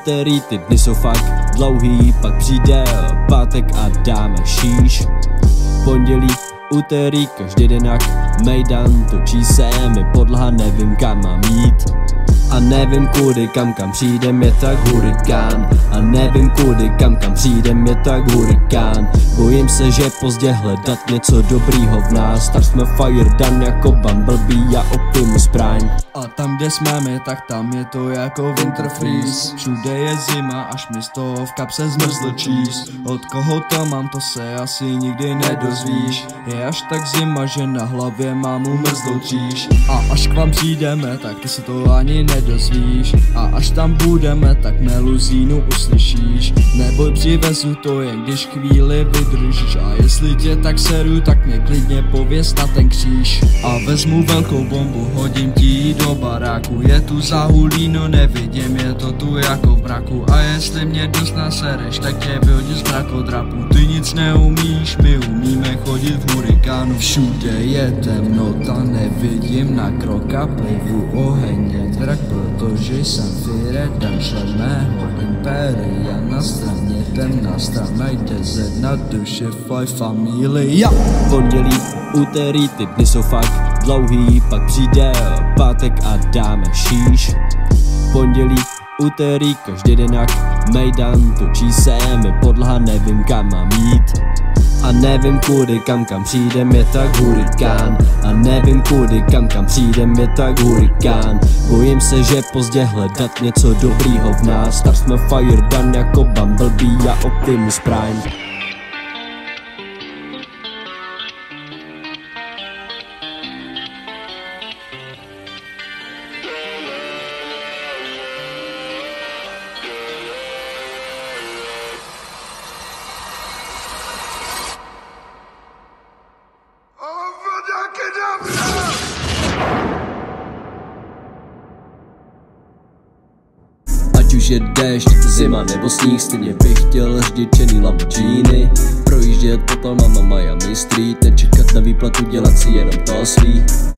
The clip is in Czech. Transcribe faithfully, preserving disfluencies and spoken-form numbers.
úterý, ty dny jsou fakt dlouhý, pak přijde pátek a dáme šíš. Pondělí, úterý, každý den jak mejdan, točí se mi podlaha, nevím kam mám jít. A nevím kudy, kam kam přijdem, je tak hurikán. A nevím kudy, kam kam přijdem, je tak hurikán. Bojím se, že pozdě hledat něco dobrýho v nás. Tak jsme fire done jako Bumblebee a Optimus Prime. A tam, kde jsme my, tak tam je to jako winter freeze. Všude je zima, až mi z toho v kapse zmrzl cheese. Od koho to mám, to se asi nikdy nedozvíš. Je až tak zima, že na hlavě mám umrzlou tříž. A až k vám přijdeme, tak ty si to ani nedozvíš. A až tam budeme, tak meluzínu uslyšíš. Neboj, přivezu to, jen když chvíli vydržíš. A jestli tě tak seru, tak mě klidně pověz na ten kříž. A vezmu velkou bombu, hodím ti do baráku. Je tu zahulí, no nevidím, je to tu jako v mraku. A jestli mě dost nasereš, tak tě vyhodím z mrakodrapu. Ty nic neumíš, my umíme chodit v hurikánu. Všude je temnota, nevidím na krok a plivu oheň je drak, protože jsem Firedan, člen mého impéria. Na straně temná strana jde ze dna duše fly familia. Pondělí, úterý, ty dny jsou fakt dlouhý, pak přijde pátek a dáme šíš. Pondělí, úterý, každý den jak mejdan, točí se mi podlaha, nevím kam mám jít. A nevím kudy, kam kam přijdem, je tak hurikán. A nevím kudy, kam kam přijdem, je tak hurikán. Bojím se, že pozdě hledat něco dobrýho v nás. Tak jsme fire done jako Bumblebee a Optimus Prime. Ať už je déšť, zima nebo sníh, stejně bych chtěl řidičený Lamborghini. Projíždět po Palmama Miami Street, nečekat na výplatu, dělat si jenom to svý.